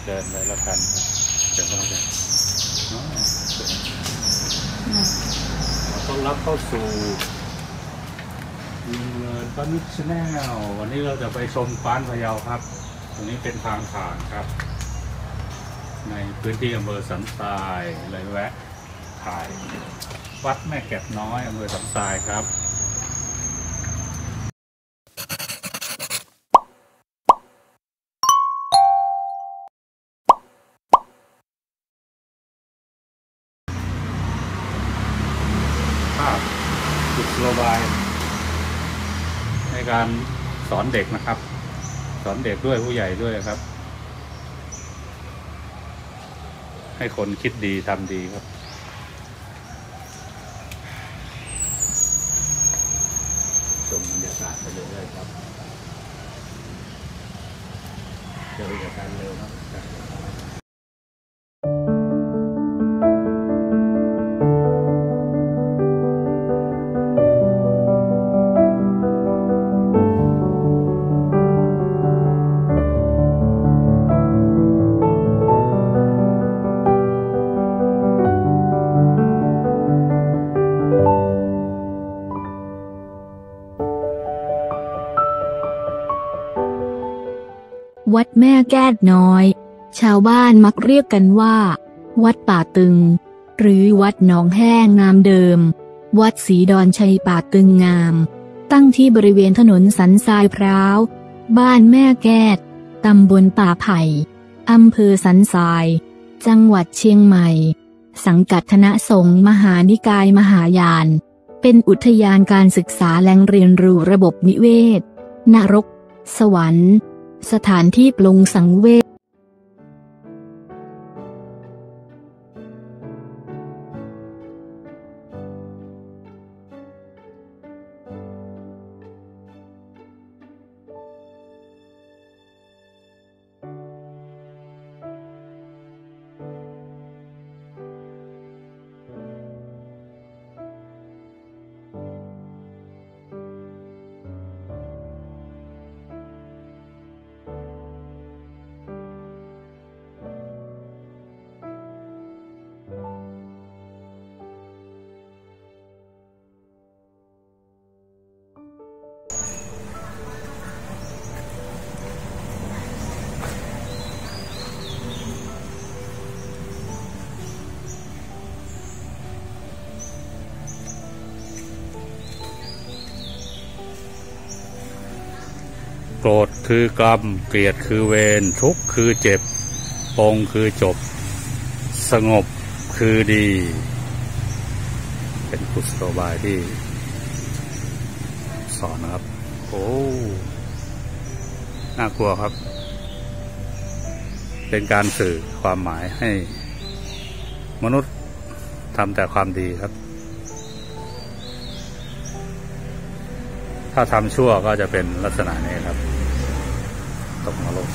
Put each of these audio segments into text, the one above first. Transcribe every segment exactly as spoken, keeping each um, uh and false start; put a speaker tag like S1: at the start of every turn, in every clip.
S1: เดินเลยแล้วกันเดี๋ยวเราจะเราต้องรับเข้าสู่ลุงเลินป้านุชชาแนลวันนี้เราจะไปชมกวานพะเยาครับตรงนี้เป็นทางผ่านครับในพื้นที่อำเภอสันทรายเลยแวะถ่ายวัดแม่แกะน้อยอำเภอสันทรายครับภาพกุศโลบายในการสอนเด็กนะครับสอนเด็กด้วยผู้ใหญ่ด้วยครับให้คนคิดดีทำดีครับชมบรรยากาศไปเรื่อยๆครับจะบรรยากาศเร็วครับ
S2: วัดแม่แก้ดน้อยชาวบ้านมักเรียกกันว่าวัดป่าตึงหรือวัดหนองแห้งงามเดิมวัดศรีดอนชัยป่าตึงงามตั้งที่บริเวณถนนสันทรายพร้าวบ้านแม่แก้ดตำบลป่าไผ่อำเภอสันทรายจังหวัดเชียงใหม่สังกัดคณะสงฆ์มหานิกายมหายานเป็นอุทยานการศึกษาแหล่งเรียนรู้ระบบนิเวศนรกสวรรค์สถานที่ปรุงสังเวช
S1: โกรธคือกรรมเกลียดคือเวรทุกข์คือเจ็บปงคือจบสงบคือดีเป็นกุศโลบายที่สอนนะครับโอ้น่ากลัวครับเป็นการสื่อความหมายให้มนุษย์ทำแต่ความดีครับถ้าทำชั่วก็จะเป็นลักษณะนี้ครับตกนรก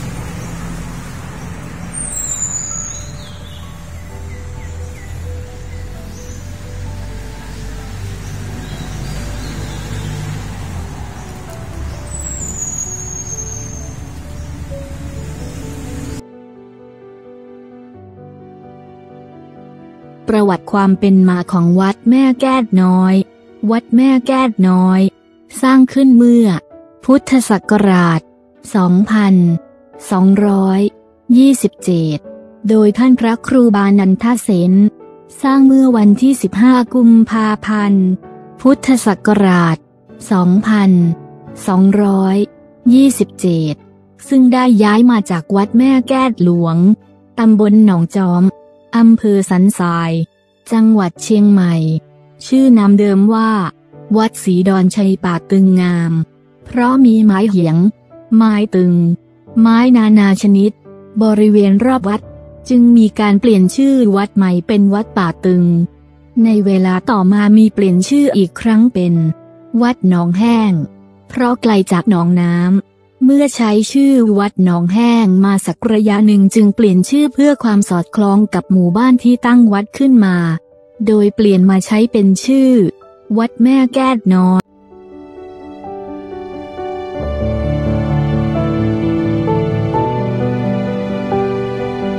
S2: ประวัติความเป็นมาของวัดแม่แก้ดน้อยวัดแม่แก้ดน้อยสร้างขึ้นเมื่อพุทธศักราช สองพันสองร้อยยี่สิบเจ็ด โดยท่านพระครูบานันทเสนสร้างเมื่อวันที่ สิบห้า กุมภาพันธ์ พุทธศักราช สองพันสองร้อยยี่สิบเจ็ด ซึ่งได้ย้ายมาจากวัดแม่แก้ดหลวงตำบลหนองจอมอำเภอสันทรายจังหวัดเชียงใหม่ชื่อนามเดิมว่าวัดศรีดอนชัยป่าตึงงามเพราะมีไม้เหียงไม้ตึงไม้นานาชนิดบริเวณรอบวัดจึงมีการเปลี่ยนชื่อวัดใหม่เป็นวัดป่าตึงในเวลาต่อมามีเปลี่ยนชื่ออีกครั้งเป็นวัดหนองแห้งเพราะไกลจากหนองน้ำเมื่อใช้ชื่อวัดหนองแห้งมาสักระยะหนึ่งจึงเปลี่ยนชื่อเพื่อความสอดคล้องกับหมู่บ้านที่ตั้งวัดขึ้นมาโดยเปลี่ยนมาใช้เป็นชื่อวัดแม่แก้ดน้อย
S1: ค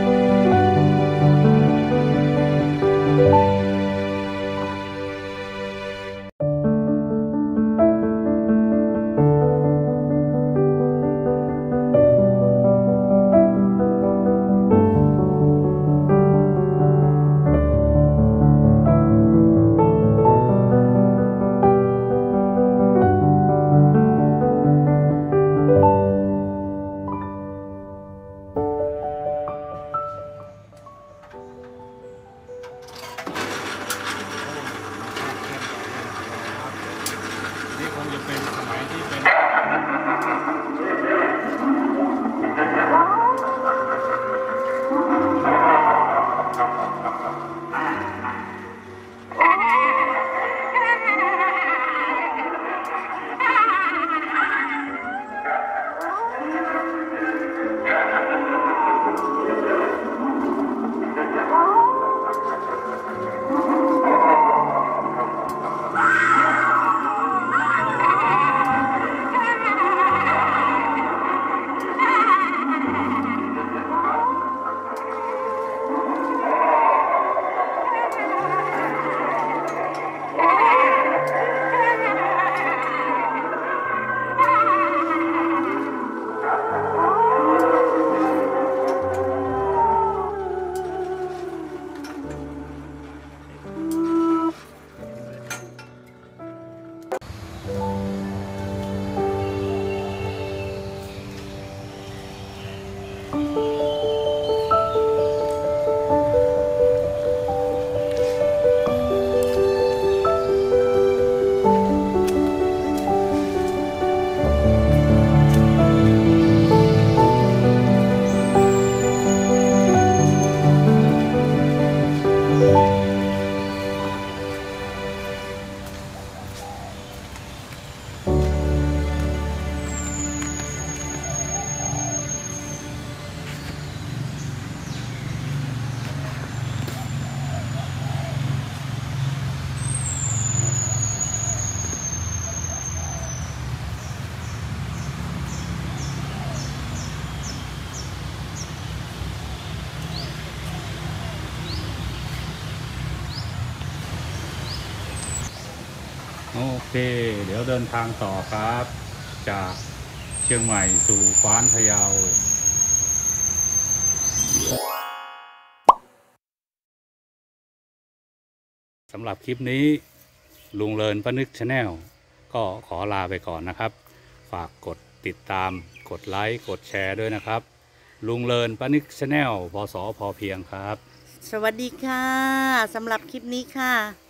S1: โอเค เดี๋ยวเดินทางต่อครับ จากเชียงใหม่สู่กว้านพะเยาสำหรับคลิปนี้ลุงเลินป้านึกชาแนลก็ขอลาไปก่อนนะครับ ฝากกดติดตามกดไลค์กดแชร์ด้วยนะครับ ลุงเลินป้านึกชาแนลพศพอเพียงครับ
S3: สวัสดีค่ะสำหรับคลิปนี้ค่ะ